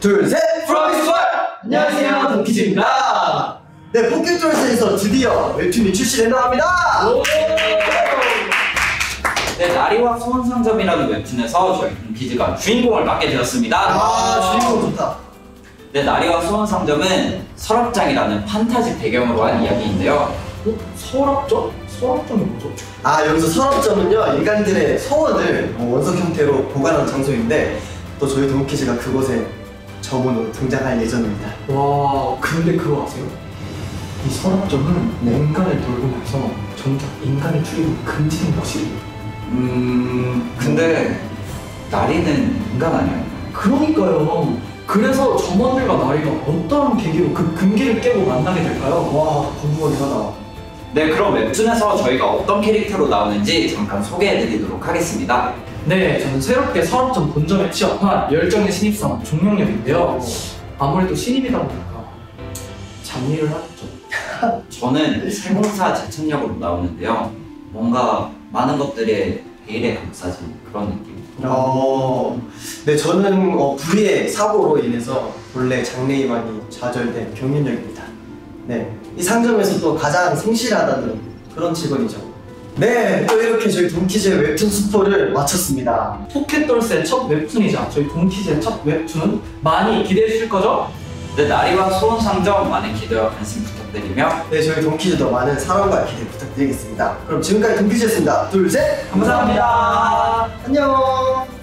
둘, 셋! 프로미스월! 안녕하세요, 동키즈입니다. 네, 포켓톨스에서 드디어 웹툰이 출시된다고 합니다. 네, 나리와 소원상점이라는 웹툰에서 저희 동키즈가 주인공을 맡게 되었습니다. 주인공 좋다. 네, 나리와 소원상점은 서랍장이라는 판타지 배경으로 한 이야기인데요. 서랍점? 서랍점이 뭐죠? 여기서 서랍점은요, 인간들의 서원을 원석 형태로 보관하는 장소인데 또 저희 동키즈가 그곳에 점원으로 등장할 예정입니다. 와, 근데 그거 아세요? 이 서랍점은 인간을 돌고 나서 정작 인간의 출입이 금지된 곳이래요. 근데 나리는 인간 아니에요? 그러니까요. 그래서 점원들과 나리가 어떤 계기로 그 금기를 깨고 만나게 될까요? 와, 궁금하긴 하다. 네, 그럼 웹툰에서 저희가 어떤 캐릭터로 나오는지 잠깐 소개해드리도록 하겠습니다. 네, 저는 새롭게 서랍점 본점에 취업한 열정의 신입사원 종영역인데요. 아무래도 신입이다 보니까 잡일을 하겠죠. 저는 세공사 제천역으로 나오는데요. 뭔가 많은 것들의 베일에 감싸진 그런 느낌. 네, 저는 불의의 사고로 인해서 본래 장래희망이 좌절된 경윤역입니다. 네, 이 상점에서 또 가장 성실하다는 그런 직원이죠. 네, 또 이렇게 저희 동키즈의 웹툰 스포를 마쳤습니다. 포켓돌스의 첫 웹툰이자 저희 동키즈의 첫 웹툰 많이 기대해 주실 거죠? 네, 나리와 소원상점 많은 기대와 관심 부탁드리며 네, 저희 동키즈도 많은 사랑과 기대 부탁드리겠습니다. 그럼 지금까지 동키즈였습니다. 둘, 셋! 감사합니다. 안녕!